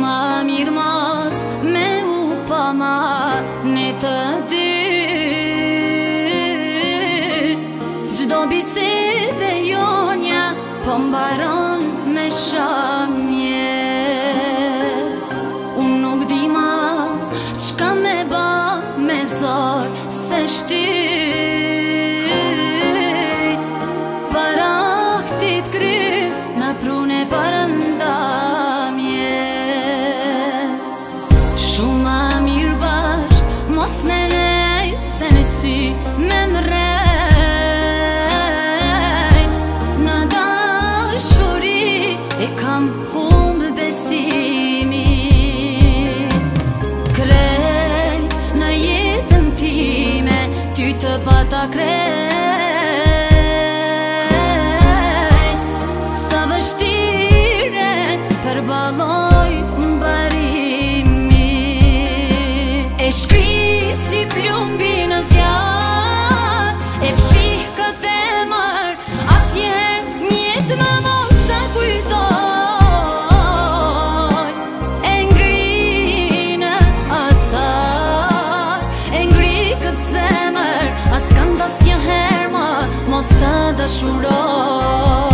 Shumë mirë mas me u pa ne të dy. Gjdo bisede jonja po mbaron me shamje. Unë nuk di ma qka me ba me zor se shty. Para këtit kry në prune parëndamjes. Shumë mirë bashk mos me nejt se në sy me mrejt. Në dashuri e kam humbë besimi. Krejt në jetën time ty të pata krejt. Sa vështire përballoj mbarimi. E shkri si plumbi në zjarr, e fshih këtë emër, asnjëherë njetë më mos të kujtoj. E ngri në atar, e ngri këtë zemër, as kanë dasnjëherë më mos të dashuroj.